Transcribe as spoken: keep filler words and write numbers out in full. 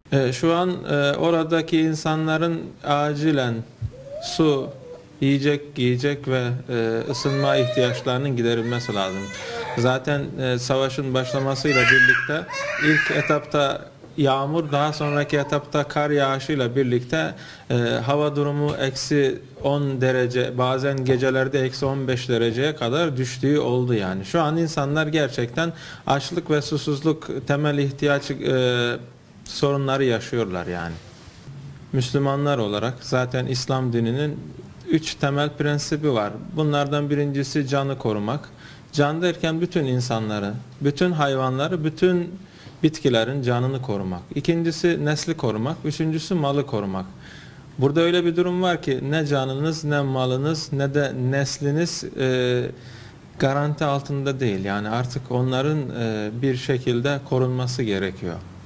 E, şu an e, oradaki insanların acilen su, yiyecek, giyecek ve e, ısınma ihtiyaçlarının giderilmesi lazım. Zaten e, savaşın başlamasıyla birlikte ilk etapta yağmur, daha sonraki etapta kar yağışıyla birlikte e, hava durumu eksi on derece, bazen gecelerde eksi on beş dereceye kadar düştüğü oldu yani. Şu an insanlar gerçekten açlık ve susuzluk temel ihtiyaç e, sorunları yaşıyorlar yani. Müslümanlar olarak zaten İslam dininin üç temel prensibi var. Bunlardan birincisi canı korumak. Can derken bütün insanları, bütün hayvanları, bütün bitkilerin canını korumak. İkincisi nesli korumak. Üçüncüsü malı korumak. Burada öyle bir durum var ki ne canınız, ne malınız, ne de nesliniz e, garanti altında değil. Yani artık onların e, bir şekilde korunması gerekiyor.